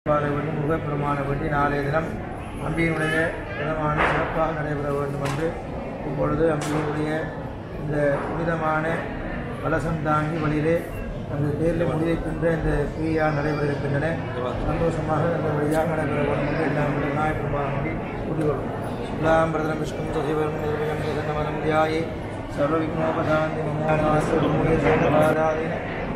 வேண்டும் முகப்பெருமான வேண்டி நாளைய தினம் அம்பியினுடைய தினமான சிறப்பாக நடைபெற வேண்டும் என்று இப்பொழுது அம்பியினுடைய இந்த புனிதமான கலசம் தாங்கி வழியிலே அந்த தேரில் முடிவைக்கின்ற இந்த கிரியால் நடைபெற இருக்கின்றன. சந்தோஷமாக அந்த வழியாக நடைபெற வேண்டும் என்று எல்லாம் விநாயகர் வேண்டி கூறிக்கொள்வோம். சுல்லாம் பிரதனம் விஷ்ணு சசிவரம் நிர்மலம் தியாயே சர்வ விக்னோபதாந்தி மமோநாசூரிய சந்தபாராதின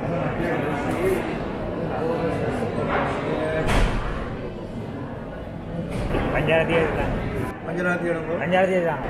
பஞ்சாயத்து தான்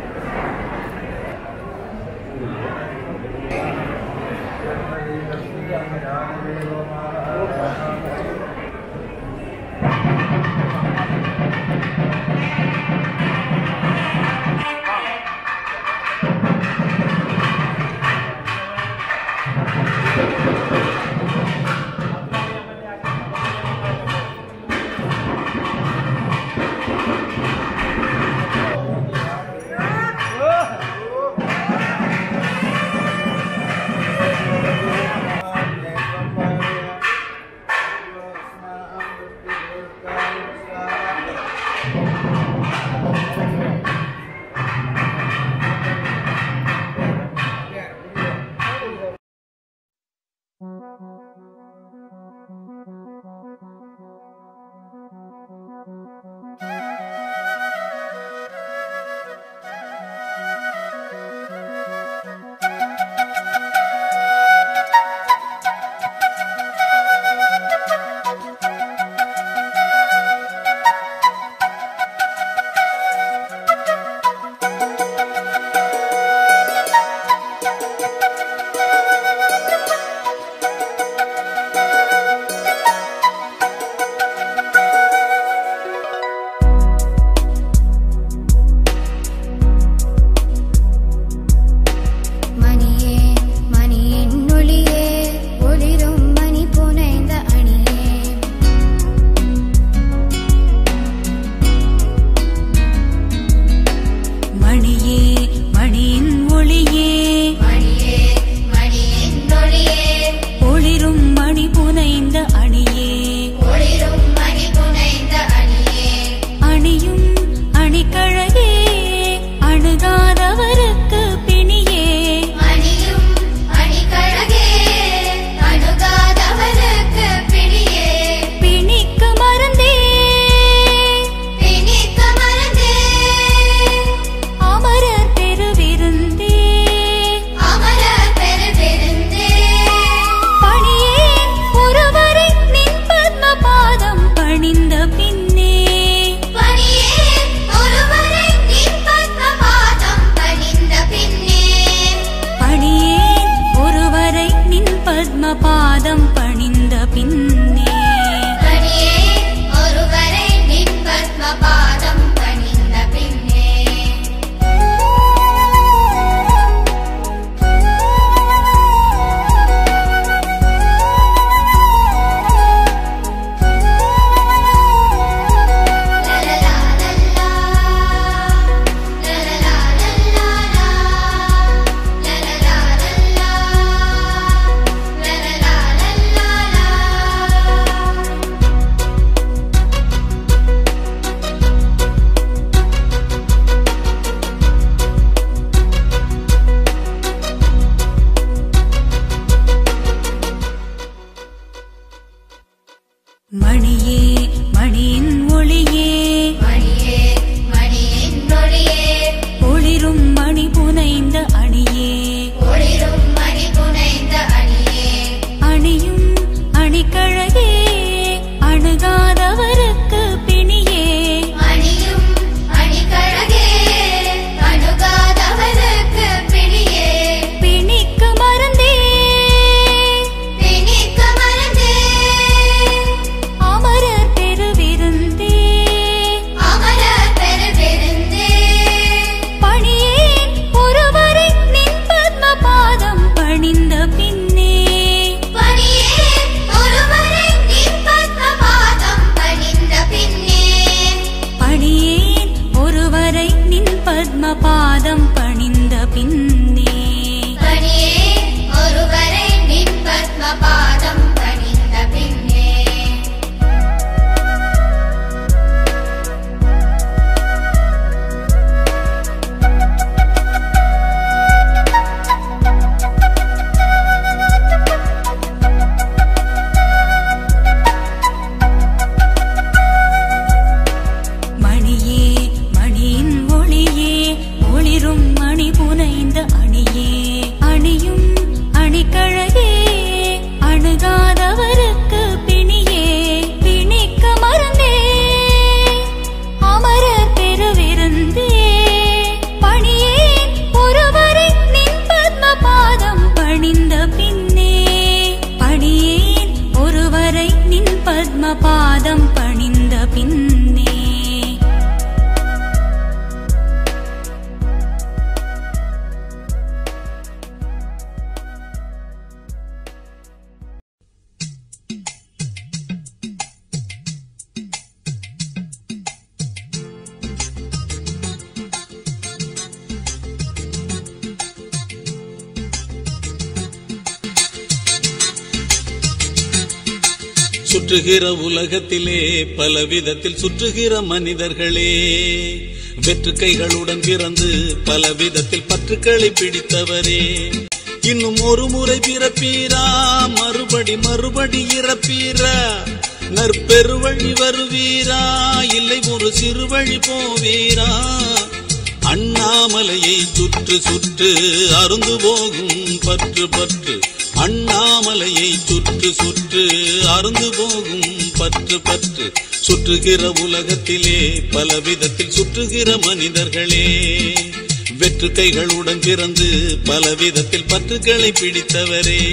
சுற்றுகிற உலகத்திலே பலவிதத்தில் சுற்றுகிற மனிதர்களே, வெற்று கைகளுடன் பிறந்து பலவிதத்தில் பற்றுக்களை பிடித்தவரே, இன்னும் ஒரு முறை பிறப்பீரா, மறுபடி இறப்பீரா, நற்பெருவழி வருவீரா, இல்லை ஒரு சிறு வழி போவீரா, அண்ணாமலையை சுற்று சுற்று அருந்து போகும் பற்று பற்று, அண்ணாமலையை சுற்று சுற்று அருந்து போகும் பற்று பற்று, சுற்றுகிற உலகத்திலே பலவிதத்தில் சுற்றுகிற மனிதர்களே, வெற்று கைகளுடன் பிறந்து பலவிதத்தில் பற்றுக்களை பிடித்தவரே.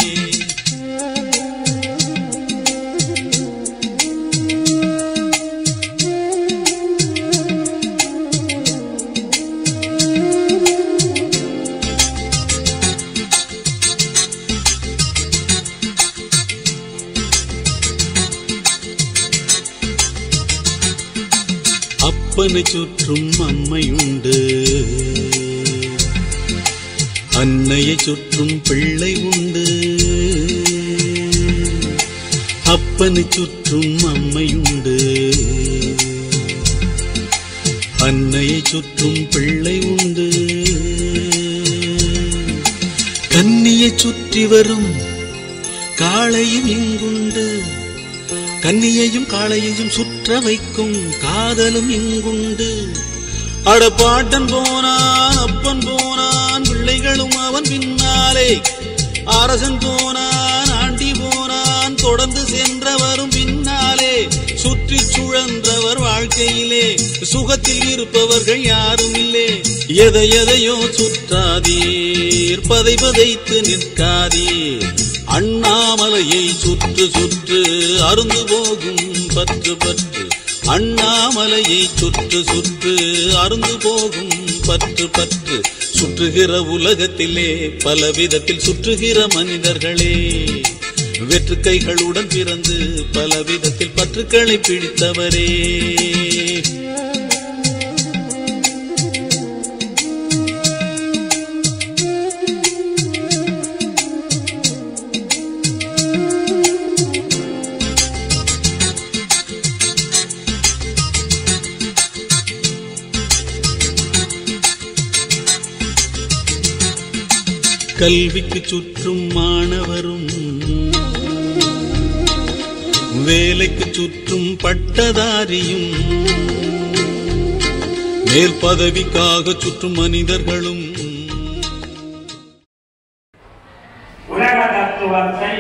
அப்பனை சுற்றும் அம்மையுண்டு, அன்னையை சுற்றும் பிள்ளை உண்டு, அப்பனை சுற்றும் அம்மையுண்டு, அன்னையை சுற்றும் பிள்ளை உண்டு, கன்னியை சுற்றி வரும் காளையும் இங்குண்டு, கன்னியையும் காளையையும் சுற்ற வைக்கும் காதலும் இங்குண்டு, அடப்பாட்டன் போனான் அப்பன் போனான் பிள்ளைகளும் அவன் பின்னாலே, அரசன் போனான் ஆண்டி போனான் தொடர்ந்து சென்றவரும் பின்னாலே, சுற்றி சுழன்றவர் வாழ்க்கையிலே சுகத்தில் இருப்பவர்கள் யாரும் இல்லை, எதையோ சுற்றாதீர் பதை பதைத்து நிற்காதீர், அண்ணாமலையை சுற்று சுற்று அருந்து போகும் பற்று பற்று, அண்ணாமலையை சுற்று சுற்று அருந்து போகும் பற்று பற்று, சுற்றுகிற உலகத்திலே பலவிதத்தில் சுற்றுகிற மனிதர்களே, வெற்று கைகளுடன் பிறந்து பலவிதத்தில் பற்றுக்களை பிடித்தவரே. கல்விக்கு சுற்றும் மாணவரும், வேலைக்கு சுற்றும் பட்டதாரியும், மேல் பதவிக்காக சுற்றும் மனிதர்களும், உலக தத்துவத்தை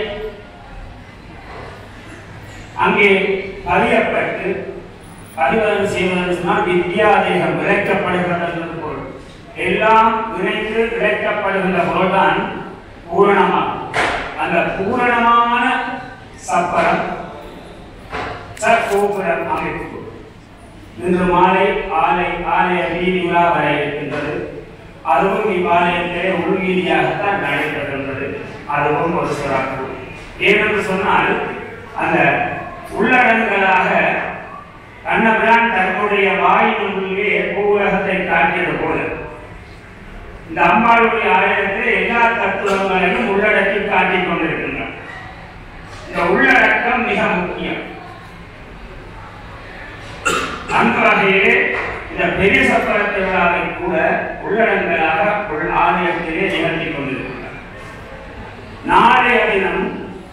அங்கே பதியப்பட்டு பதிவதன் செய்வதன் சொன்னால் வித்யாதேகம் விளைக்கப்படுகிறது பொருள், எல்லாம் இணைந்து விளைக்கப்படுகின்ற பொருள்தான் பூரணமாகும். அந்த பூரணமான சப்பரம் கோபுரம் அமைப்பு இன்று மாலை ஆலய வீதி உலா வர இருக்கின்றது. அதுவும் இவ்வாலயத்திலே உள்வீதியாகத்தான் நடைபெறுகின்றது. அதுவும் ஒரு சிறப்பு. ஏனென்று சொன்னால் அந்த உள்ளடங்களாக கண்ணபிரான் தன்னுடைய வாயின் உள்ளே பூவுலகத்தை காட்டியது போல இந்த அம்பாளுடைய ஆலயத்தில் எல்லா தத்துவங்களையும் உள்ளடக்கி காட்டிக் கொண்டிருக்கின்றன. இந்த உள்ளடக்கம் மிக முக்கியம். அந்த வகையிலே இந்த பெரிய சப்பர திருவிழாவை கூட உள்ளடங்களாக ஆலயத்திலே நிகழ்த்தி கொண்டிருக்கின்றன. நாளைய தினம்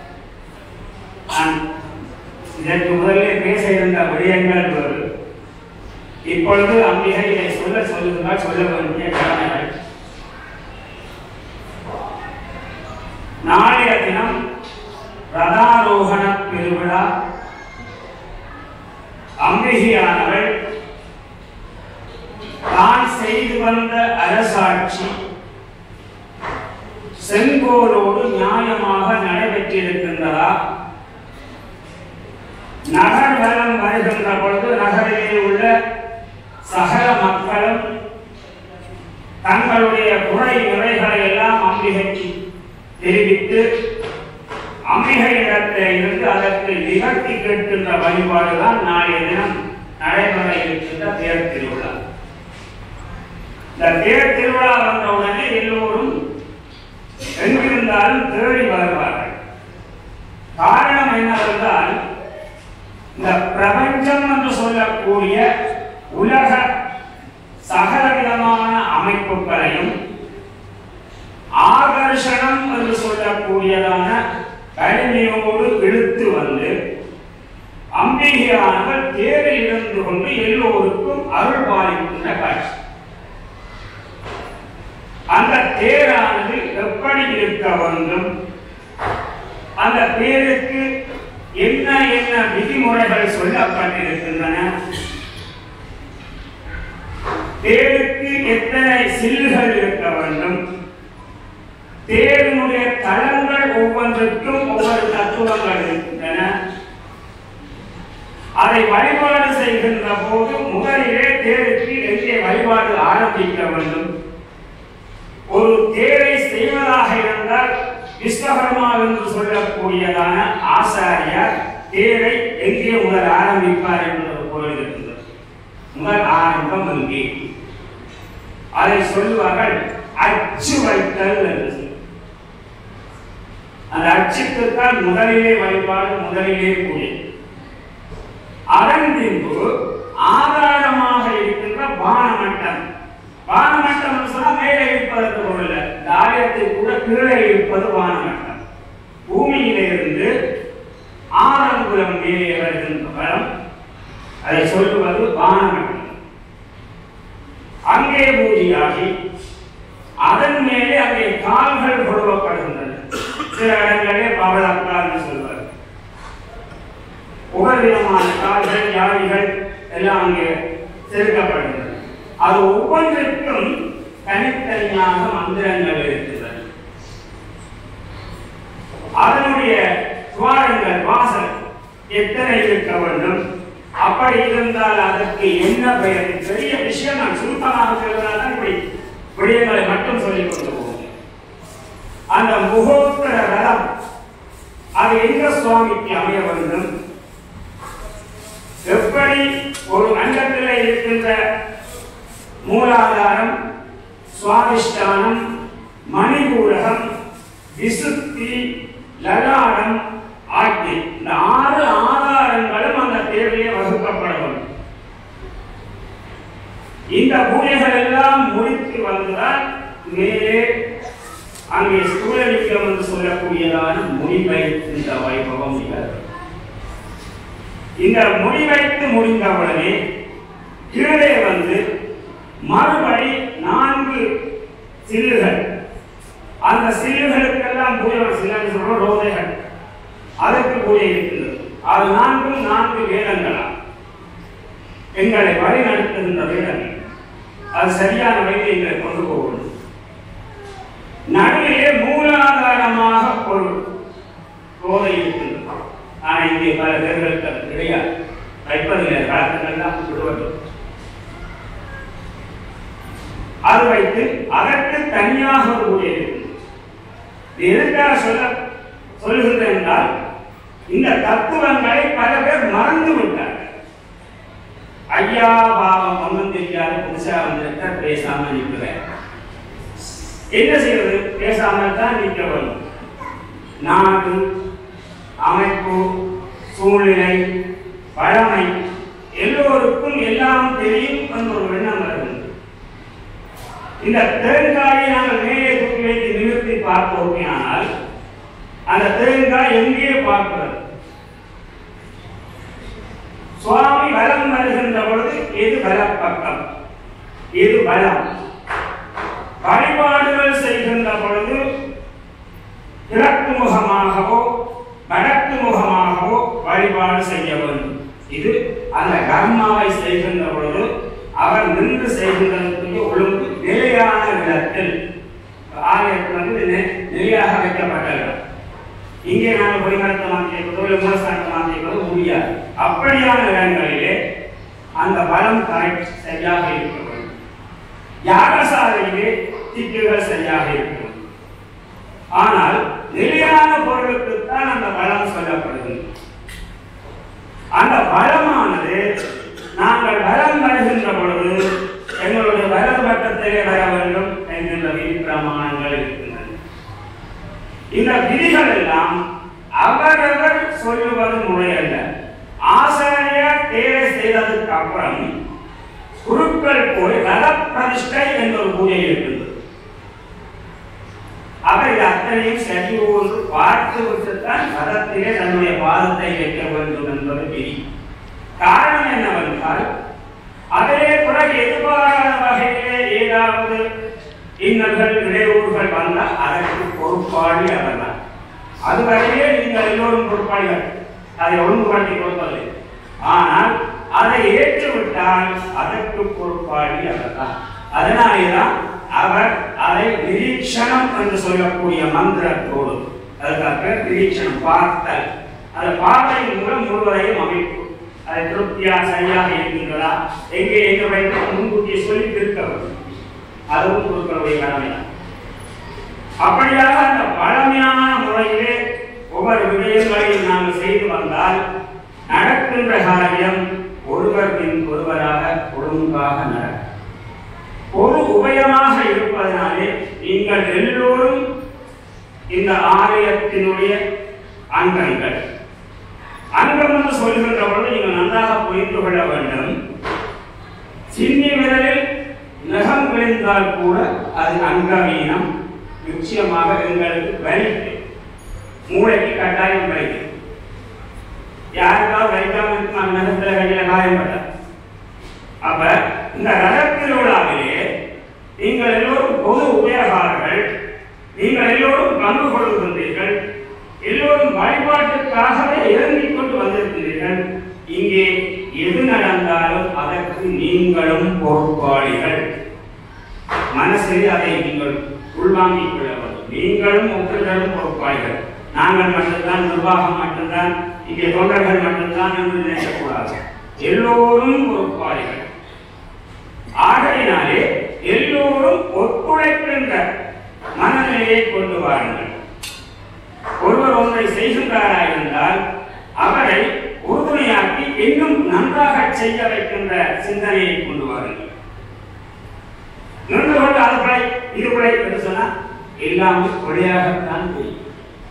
இதற்கு முதலில் பேச இருந்த விடயங்கள் வேறு. இப்பொழுது அம்பிகை இதை சொல்லுங்கள், சொல்ல வேண்டிய கடமைகள். நாளைய தினம் ரதாரோகண பெருவிழா. அம்பிகையானவள் தான் செய்து வந்த அரசாட்சி செங்கோலோடு நியாயமாக நடைபெற்றிருக்கின்றதா? நகர் வலம் வருகின்ற பொழுது நகரிலே உள்ள சகல மக்களும் தங்களுடைய குறை நிறைகளை எல்லாம் அம்பிகைக்கு தெரிவித்து அம்பிகையிடத்தில் இருந்து அதற்கு நிகழ்த்தி கேட்கின்ற வழிபாடுதான் நாளைய தினம் நடைபெற இருக்கின்ற தேர் திருவிழா. இந்த தேர் திருவிழா வந்தவுடனே எல்லோரும் எங்கிருந்தாலும் தேடி வருவார்கள். காரணம் என்னவென்றால் இந்த பிரபஞ்சம் என்று சொல்லக்கூடிய உலக சகலவிதமான அமைப்புகளையும் ஆகர்ஷணம் என்று சொல்லக்கூடியதான வலிமையோடு இழுத்து வந்து அம்பிகையானவர் தேரில் இருந்து கொண்டு எல்லோருக்கும் அருள் பாலிக்கின்ற காட்சி. அந்த தேரானது எப்படி இருக்க வேண்டும், அந்த தேருக்கு என்ன என்ன விதிமுறைகள் சொல்லப்பட்டிருக்கின்றன, தேருக்கு எத்தனை சில்லுகள் இருக்க வேண்டும், தேரினுடைய தளங்கள் ஒவ்வொன்றுக்கும் ஒவ்வொரு தத்துவங்கள் இருக்கின்றன. அதை வழிபாடு செய்கின்ற போது முதலிலே தேருக்கு எங்கே வழிபாடு ஆரம்பிக்க வேண்டும், ஒரு தேரை செய்வதாக இருந்தால் விஸ்வகர்மா என்று சொல்லக்கூடியதான ஆசாரியார் தேரை எங்கே முதல் ஆரம்பிப்பார் என்பது பொருள் இருக்கின்றது. முதல் ஆரம்பம் எங்கே, அதை சொல்வார்கள் அச்சு வைத்தல் என்று. அந்த அச்சுக்குத்தான் முதலிலே வழிபாடு, முதலிலே கூடிய. அதன் பின்பு ஆதாரமாக இருக்கின்ற பானமட்டம். பானமட்டம் சொன்னா மேலே இருப்பதற்கு பொருள், இந்த ஆலயத்தில் கூட கீழே இருப்பது பானமட்டம். பூமியிலிருந்து ஆரங்குலம் மேலே வருகின்ற பலம், அதை சொல்லுவது பானமட்டம். அங்கே பூஜையாகி அதன் மேலே அங்கே கால்கள் கொடுக்கப்படுகின்றன. சில இடங்களே பவளக்கால் என்று சொல்வார். ஒவ்வொரு விதமான கால்கள், யாழிகள் எல்லாம் அங்கே செலுத்தப்படுகின்றன. அது ஒவ்வொன்றிற்கும் தனித்தனியாக மந்திரங்கள் இருக்கின்றன. அதனுடைய துவாரங்கள், வாசல் எத்தனை இருக்க வேண்டும், அப்படி இருந்தால் அதற்கு என்ன பெயர்? பெரிய விஷயம் நான் சுருக்கமாக சொல்வதால் இப்படி விடயங்களை மட்டும் சொல்லிக் கொண்டு போவோம். அந்த முகோத்தர ரதம் அது எங்க சுவாமிக்கு அமைய வேண்டும், எப்படி ஒரு அண்டத்தில் இருக்கின்ற மூலாதாரம், சுவாதிஷ்டானம், மணிபூரகம், விசுத்தி, லலாடம், ஆக்ஞை, இந்த 6 ஆதாரங்களும் அந்த தேவையை வகுக்கப்பட வேண்டும். இந்த பூஜைகள் எல்லாம் முடித்து வந்தால் மேலே அங்கே ஸ்தூலலிங்கம் என்று சொல்லக்கூடியதான முடிவைத்த வைபவம் நிகழ்வு. இந்த முடிவைத்து முடிந்தவுடனே கீழே வந்து மறுபடி 4 சில்லுகள், அந்த சில்லுகளுக்கெல்லாம் பூஜை, சில்லு சொல்ற ரோதைகள், அதற்கு பூஜை இருக்கிறது. அது 4 வேதங்களா எங்களை வழி நடத்துகின்ற வேதங்கள். அது சரியான வழியை எங்களை கொண்டு போகணும். நடுவிலே மூலாதாரமாக ஒரு ரோதை இருக்கிறது. ஆனால் இங்கே பல பேர்களுக்கு அது கிடையாது, வைப்பதில்லை, காலத்துக்கெல்லாம் விடுவது. அது வைத்து அதற்கு தனியாக ஒரு பூஜை இருக்கிறது. எதற்காக சொல்லுகிறேன் என்றால், இந்த தத்துவங்களை பல பேர் மறந்து விட்டார்கள். ஐயா பாவம் ஒன்றும் தெரியாது, புதுசா வந்திருக்க பேசாமல் நிற்கிறேன். என்ன செய்வது? பேசாமல் தான் நிற்க வேண்டும். நாடு, அமைப்பு, சூழ்நிலை, பழமை எல்லோருக்கும் எல்லாம் தெரியும் என்ற ஒரு எண்ணம் வருகிறது. இந்த தேங்காயை நாங்கள் மேலே தூக்கி வைத்து நிறுத்தி பார்ப்போமே, ஆனால் அந்த தேங்காய் எங்கே பார்க்கிறது? சுவாமி வலம் வருகின்ற பொழுது எது வலப்பக்கம், எது வலம்? வழிபாடுகள் செய்கின்ற பொழுது கிழக்கு முகமாகவோ வடக்கு முகமாகவோ வழிபாடு செய்ய வேண்டும். இது அந்த கர்மாவை செய்கின்ற பொழுது அவர் நின்று செய்கின்றதற்கு ஒழுங்கு நிலையான இடத்தில் ஆலயத்தில் நிலையாக வைக்கப்பட்டது. இங்கே நாங்கள் பொறிமரத்தை மாற்றியதோ மூலஸ்தானத்தை மாற்றியதோ முடியாது. அப்படியான இடங்களிலே அந்த பலம் கரெக்ட் சரியாக இருக்க வேண்டும். யாகசாலையிலே திக்குகள் சரியாக இருக்க வேண்டும். ஆனால் நிலையான பொருளுக்குத்தான் அந்த பலம் சொல்லப்படுகிறது. அந்த பலமானது நாங்கள் பலம் வருகின்ற பொழுது எங்களுடைய வலது பக்கத்திலே வர வேண்டும் என்கின்ற விதி பிரமாணங்கள் இருக்கின்றன. இந்த விதிகள் எல்லாம் அவரவர் சொல்லுவது முறையல்ல. ஆசார தேவை செய்ததுக்கு அப்புறம் குருக்கள் போய் ரத பிரதிஷ்டை என்ற ஒரு பூஜை இருக்குது. அவர் இது அத்தனையும் சரி ஒன்று பார்த்து விட்டுத்தான் ரதத்திலே தன்னுடைய பாதத்தை வைக்க வேண்டும் என்பது விதி. காரணம் என்னவென்றால் அதே பிறகு எதிர்பாராத வகையிலே ஏதாவது இன்னல்கள் இடையூறுகள் வந்தால் அதற்கு பொறுப்பாளி அவர்தான். அதுவரையே நீங்கள் எல்லோரும் பொறுப்பாளிகள், அதை ஒழுங்குபடுத்தி கொடுப்பது. ஆனால் அதை ஏற்றுவிட்டால் அதற்கு பொறுப்பாளி அவர்தான். அதனாலேதான் அவர் அதை நிரீட்சணம் என்று சொல்லக்கூடிய மந்திரத்தோடு, அதுக்காக நிரீட்சணம் பார்த்தல், அந்த பார்வையின் மூலம் முழுவதையும் அமைப்பு அதை திருப்தியா சரியாக இருக்கின்றதா எங்கே எங்க வைத்து முன்கூட்டியே சொல்லி திருக்க வேண்டும். அதுவும் குருக்களுடைய கடமை. அப்படியாக அந்த பழமையான முறையிலே ஒவ்வொரு விடயங்களையும் நாங்கள் செய்து வந்தால் நடக்கின்ற காரியம் ஒருவர் பின் ஒருவராக ஒழுங்காக நடக்கும். ஒரு உபயமாக இருப்பதனாலே நீங்கள் எல்லோரும் இந்த ஆலயத்தினுடைய அங்கங்கள். அங்கம் என்று சொல்கின்ற பொழுது நீங்கள் நன்றாக புரிந்து கொள்ள வேண்டும். சின்னி விரலில் நகம் விழுந்தால் கூட அது அங்கவீனம். நிச்சயமாக எங்களுக்கு வலிக்கு மூளைக்கு கட்டாயம் வலிக்கு. யாருக்காவது வலிக்காம இருக்குமா? நகத்துல கையில காயப்பட்டார். அப்ப இந்த ரதத்திலுள்ளாவிலே நீங்கள் எல்லோரும் பொது உபயோகாரர்கள், நீங்கள் எல்லோரும் பங்கு கொள்கின்றீர்கள், எல்லோரும் வழிபாட்டுக்காகவே இறங்கிக் கொண்டு வந்திருக்கிறீர்கள். இங்கே எது நடந்தாலும் அதற்கு நீங்களும் பொறுப்பாளிகள். மனசில் அதை நீங்கள் உள்வாங்கிக் கொள்ள வேண்டும். நீங்களும் ஒவ்வொருவரும் பொறுப்பாளிகள். நாங்கள் மட்டும்தான், நிர்வாகம் மட்டும்தான், இங்கே தொண்டர்கள் மட்டும்தான் என்று நினைக்கக்கூடாது. எல்லோரும் பொறுப்பாளிகள். ஆகையினாலே எல்லோரும் ஒத்துழைக்கின்ற மனநிலையை கொண்டு வாருங்கள். ஒருவர் ஒன்றை செய்கின்றாரா இருந்தால் அவரை உறுதுணையாக்கி இன்னும் நன்றாக செய்ய வைக்கின்ற சிந்தனையை கொண்டு வாருங்கள். நின்று கொண்டு அது பிழை இது பிழை என்று சொன்னால் எல்லாமே பிழையாகத்தான் தெரியும்.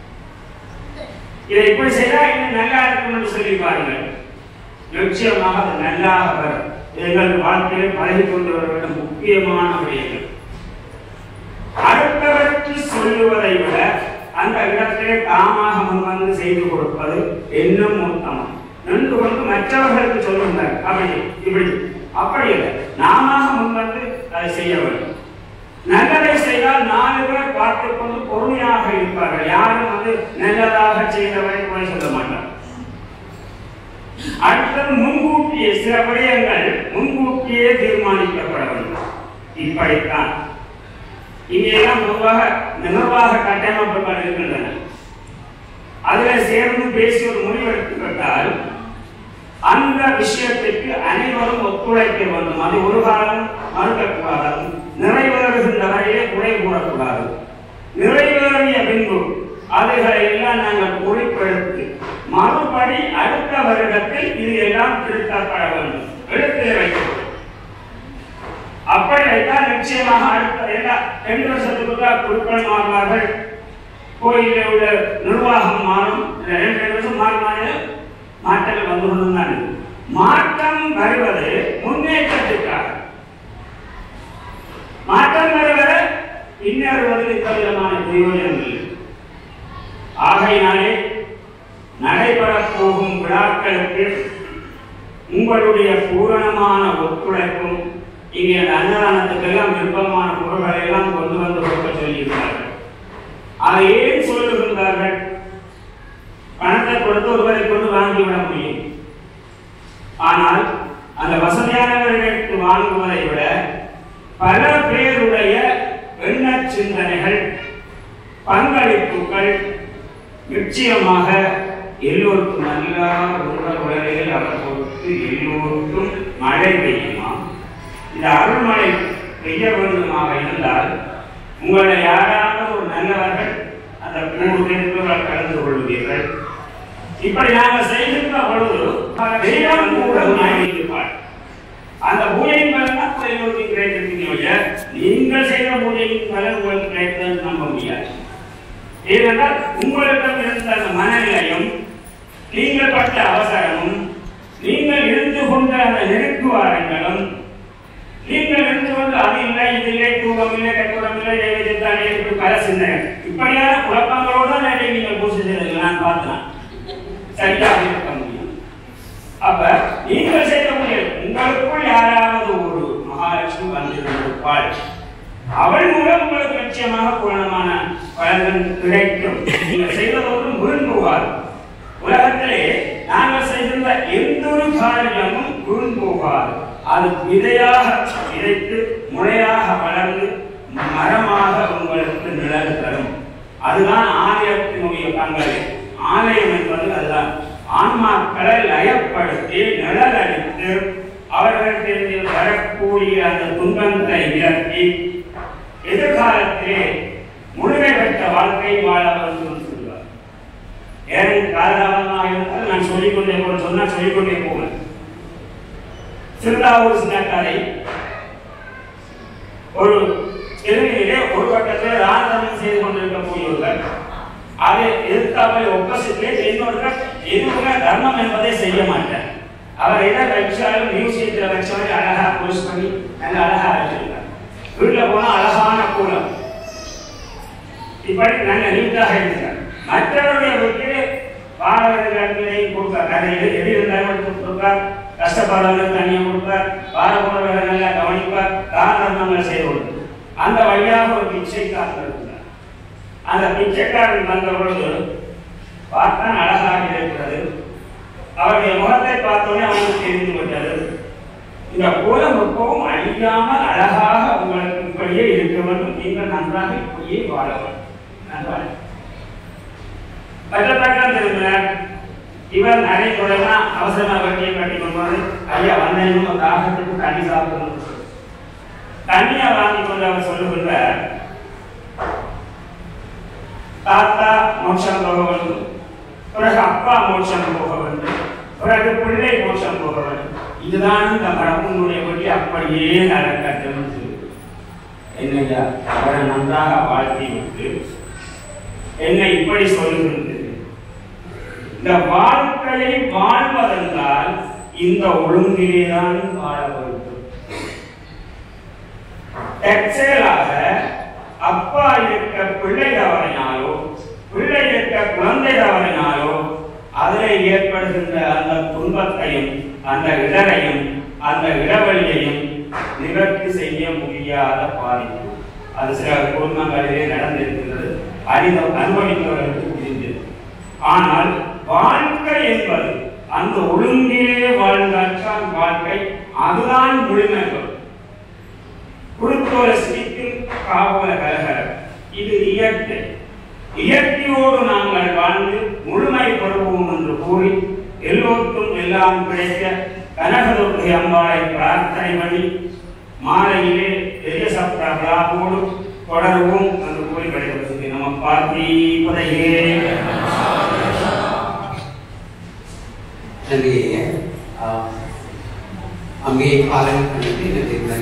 இதை இப்படி செய்தால் இன்னும் நல்லா இருக்கும் என்று சொல்லி பாருங்கள். நிச்சயமாக அது நல்லாக வரும். எங்கள் வாழ்க்கையை பழகி கொண்டு வர வேண்டும். முக்கியமான விடயங்கள் அடுத்தவருக்கு சொல்லுவதை விட அந்த இடத்திலே தாமாக முன்வந்து செய்து கொடுப்பது இன்னும் உத்தமம். நின்று கொண்டு மற்றவர்களுக்கு சொல்லுங்கள் அப்படி இப்படி அப்படி இல்லை. நாம முன்வந்து அதை செய்ய வேண்டும். நல்லதை செய்தால் 4 பேர் பார்த்துக் கொண்டு பொறுமையாக இருப்பார்கள். யாரும் வந்து நல்லதாக செய்தவரை குறை சொல்ல மாட்டார். அடுத்தது முன்கூட்டியே சில விடயங்கள் முன்கூட்டியே தீர்மானிக்கப்பட வேண்டும். இப்படித்தான் இங்கெல்லாம் பொதுவாக நிர்வாக கட்டமைப்புகள் இருக்கின்றன. அதில் சேர்ந்து பேசி ஒரு முடிவெடுக்கப்பட்டால் அந்த விஷயத்திற்கு அனைவரும் ஒத்துழைக்க வேண்டும். அது ஒரு காலம் மறுக்கக்கூடாது. நிறைவேறுகின்ற வரையிலே குறை கூறக்கூடாது. நிறைவேறிய பின்பு அவைகளை எல்லாம் நாங்கள் குறிப்பெடுத்து மறுபடி அடுத்த வருடத்தில் இது எல்லாம் திருத்தப்பட வேண்டும். எழுத்தில் வைக்க அப்படி வைத்தால் நிச்சயமாக அடுத்த 2 வருஷத்துக்குள்ள குழுக்கள் மாறுவார்கள். கோயிலில் உள்ள நிர்வாகம் மாறும். 2 வருஷம் மாறும். மாற்றங்கள் வந்து கொண்டுதான். மாற்றம் வருவது முன்னேற்றத்திற்காக. மாற்றம் வருவது இன்னொருவது விதமான பிரயோஜனங்கள். ஆகையினாலே நடைபெறப் போகும் விழாக்களுக்கு உங்களுடைய பூரணமான ஒத்துழைப்பும் இங்கே அன்னதானத்துக்கெல்லாம் விருப்பமான பொருள்களை எல்லாம் கொண்டு வந்து கொடுக்க சொல்லியிருக்கிறார்கள். அதை ஏன் சொல்லுகின்றார்கள்? பணத்தை கொடுத்து ஒருவரை கொண்டு வாங்கிவிட முடியும். ஆனால் அந்த வசதியானவர்களுக்கு வாங்குவதை விட பல பேருடைய எண்ண சிந்தனைகள் பங்களிப்புகள் நிச்சயமாக எல்லோருக்கும் நல்லா ஒருவர் உலகில் அவர் கொடுத்து எல்லோருக்கும் மழை பெய்யுமா? இந்த அருள்மழை பெய்ய வேண்டுமாக இருந்தால் உங்களை யாராவது ஒரு நல்லவர்கள் அந்த 3 பேருக்கு கலந்து கொள்வீர்கள். இப்படி நாங்கள் செய்கின்ற பொழுது தெய்வம் கூட நியமிப்பார். அந்த பூஜையின் பலன் தான் எல்லோருக்கும் கிடைத்திருக்கீங்க. நீங்கள் செய்த பூஜையின் பலன் உங்களுக்கு கிடைத்தது நம்ப முடியாது. ஏனென்றால் உங்களிடம் இருந்த அந்த மனநிலையும் நீங்கள் பட்ட அவசரமும் நீங்கள் நீங்கள் இருந்து கொண்ட அந்த நெருக்குவாரங்களும் நீங்கள் இருந்து கொண்டு அது இல்லை இது இல்லை தூக்கம் இல்லை கட்டுரம் இல்லை தெய்வத்தானே இப்படி பல சிந்தனை இப்படியான குழப்பங்களோடு தான் நீங்கள் பூசை செய்தீர்கள். நான் பார்த்தேன் சரியாக இருக்க முடியும். அப்ப நீங்கள் செய்ய முடியாது. உங்களுக்குள் யாராவது ஒரு மகாலட்சுமி வந்திருப்பாள், அவள் மூலம் உங்களுக்கு நிச்சயமாக பூரணமான பலன்கள் கிடைக்கும். நீங்கள் செய்வதோடு முருங்குவார். உலகத்திலே நாங்கள் செய்கின்ற எந்த ஒரு காரியமும் முருங்குவார். அது விதையாக விதைத்து முளையாக வளர்ந்து மரமாக உங்களுக்கு நிழல் தரும். அதுதான் ஆலயத்தினுடைய பங்கு. ஆலயம் என்பது அதுதான். ஆன்மாக்களை லயப்படுத்தி நிழல் அளித்து அவர்களுக்கு வரக்கூடிய அந்த துன்பங்களை விலக்கி எதிர்காலத்திலே முழுமை பெற்ற வாழ்க்கை வாழ வேண்டும் சொல்வார். ஏன் காலதாமதமாக இருந்தால் நான் சொல்லிக்கொண்டே போல சொன்னால் சொல்லிக்கொண்டே போவேன். சிறுதாவூர் சின்ன கதை. ஒரு தெருவிலே ஒரு பக்கத்தில் ராஜதர்மம் செய்து கொண்டிருக்கக்கூடியவர்கள் அதை எதிர்த்தாமல் ஒப்பசிட்லே இன்னொருவர் எதுவுமே தர்மம் என்பதை செய்ய மாட்டார். அவர் எதை வச்சாலும் மியூசியத்தில் வச்சாலும் அழகா போஸ்ட் பண்ணி நல்ல அழகா வச்சிருக்கார். வீட்டில் போனால் அழகான கூலம் இப்படி நல்ல நீட்டாக இருக்கிறார். மற்றவருடைய வீட்டிலே பாரவர்களையும் கொடுப்பார். கதையில் எது இருந்தாலும் கொடுப்பார். கஷ்டப்படுறவர்கள் தனியாக கொடுப்பார். பாரபோறவர்கள் நல்லா கவனிப்பார். தான தர்மங்கள் செய்து கொடுப்பார். அந்த வழியாக ஒரு பிச்சைக்காரர் இருக்கிறார். அந்த பிச்சைக்காரன் வந்த பொழுது பார்த்தா அழகாக இருக்கிறது. அவருடைய முகத்தை பார்த்தோன்னே அவனுக்கு தெரிந்து விட்டது. இந்த கோலம் எப்பவும் அழியாமல் அழகாக உங்களுக்கு இப்படியே இருக்க வேண்டும். நீங்கள் நன்றாக இப்படியே வாழ வேண்டும். நன்றாக மற்ற பக்கம் திரும்பினார். இவர் நிறைய தொடர்னா அவசரமாக வட்டியை கட்டி கொண்டு ஐயா வந்தேன்னு ஒரு தாகத்துக்கு தண்ணி சாப்பிடணும். தண்ணியை வாங்கி கொண்டு அவர் சொல்லுகின்றார், தாத்தா மோட்சம் போக வேண்டும், பிறகு அப்பா மோட்சம் போக வேண்டும், பிறகு பிள்ளை மோட்சம் போக வேண்டும். இதுதான் இந்த மரபுனுடைய வழி. அப்படியே நடக்கட்டும். என்னையா அவரை நன்றாக வாழ்த்தி விட்டு என்னை இப்படி சொல்லுகின்றது. இந்த வாழ்க்கையை வாழ்வதென்றால் இந்த ஒழுங்கிலேதான் வாழ வேண்டும். தற்செயலாக அப்பா இருக்க பிள்ளை தவறினாலோ பிள்ளை இருக்க குழந்தை தவறினாலோ அதில் ஏற்படுகின்ற அந்த துன்பத்தையும் அந்த இடரையும் அந்த இடைவெளியையும் நிவர்த்தி செய்ய முடியாத பாதிப்பு அது சில குடும்பங்களிலே நடந்திருக்கிறது. அனுபவித்தவர்களுக்கு புரிந்தது. ஆனால் வாழ்க்கை என்பது அந்த ஒழுங்கிலே வாழ்ந்தால் வாழ்க்கை அதுதான் முழுமை பெறும். குருத்தோல சிரிக்கும் காவல கலகர இது இயற்கை. இயற்கையோடு நாங்கள் வாழ்ந்து முழுமை பெறுவோம் என்று கூறி எல்லோருக்கும் எல்லாம் கிடைக்க கனகதுர்க்கை அம்பாளை பிரார்த்தனை பண்ணி மாலையிலே பெரிய சப்தா விழாவோடு தொடருவோம் என்று கூறி கிடைக்கிறது. நம்ம பார்த்திபதையே நன்றியே அங்கே பாலனை பண்ணிட்டு நன்றி.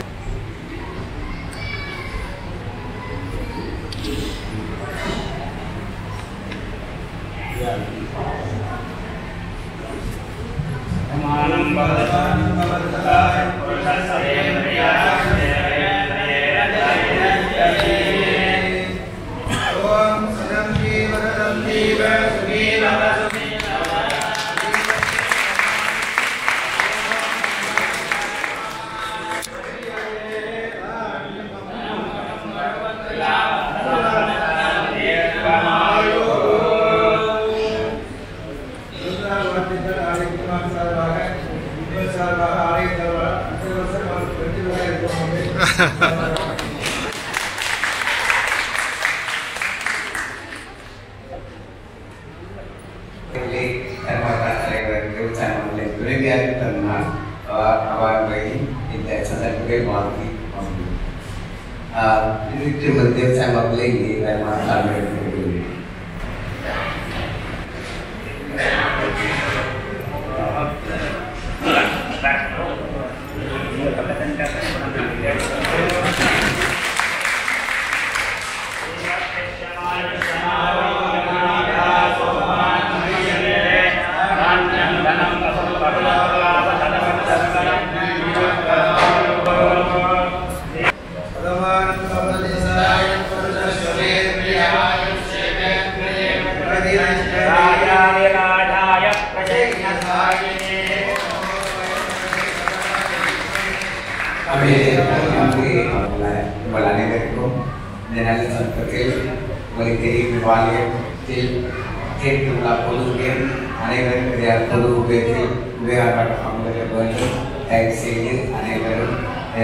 உங்கள் அனைவருக்கும் இந்த நல்ல சந்தத்தில் உங்களுக்கு தெரியும் வாரியத்தில் கேட்டுள்ள பொதுவுக்கு அனைவருடைய பொது உபயோகத்தில் உபயோகப்பட பங்கு வேண்டும். தயவு செய்து அனைவரும்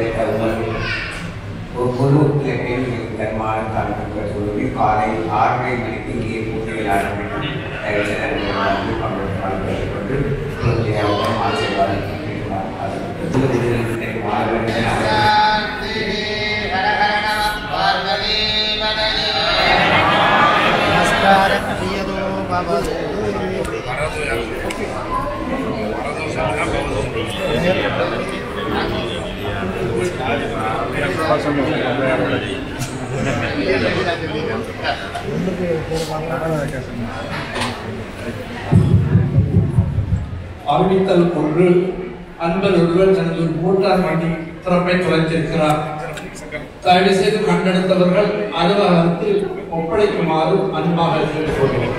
பொது தர்மான கல்வி காலை 6:30 மணிக்கு இங்கே போட்டிகள் ஆரம்பிக்கும். தயவு செய்து பங்கு கொண்டு ஆசீர்வாதம் அறிவித்தல் ஒன்று. அன்பர் ஒருவர் தனது மோட்டார் வண்டி திறப்பை தொலைத்திருக்கிறார். தயவு செய்து கண்டெடுத்தவர்கள் அலுவலகத்தில் ஒப்படைக்குமாறு அன்பாக கேட்டுக்கொள்கிறோம்.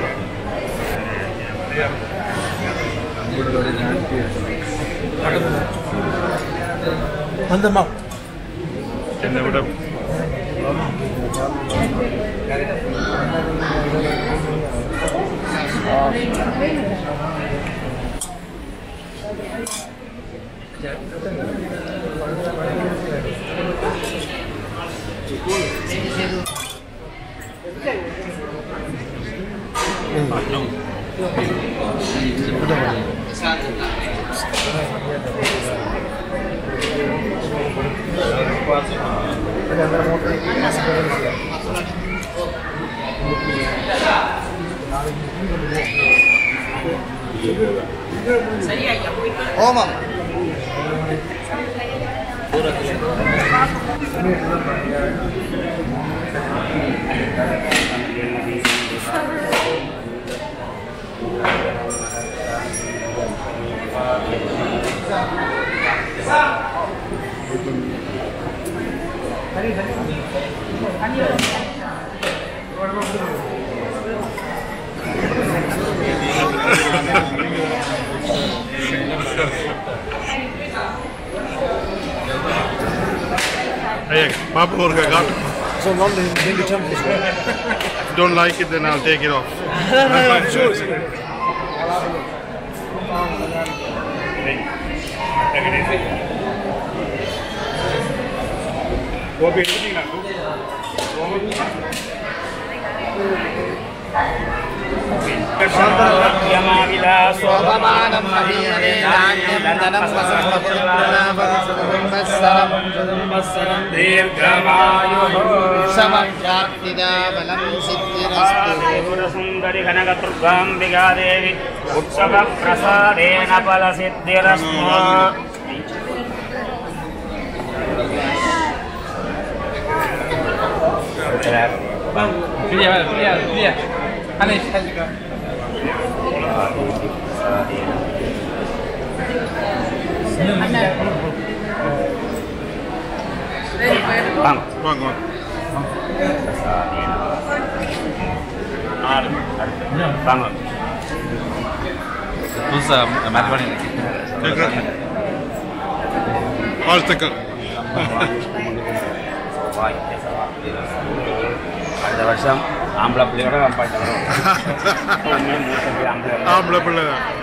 Hey, Papa, so long then the jump is good. If you don't like it, then I'll take it off. No, sure. उत्सव प्रसादेन फल Siddhirastu bangun. Usa matwani lagi. Harus tekan. Ada வருஷம் ஆம்பளை பிள்ளையோட ஆம்பளை பிள்ளை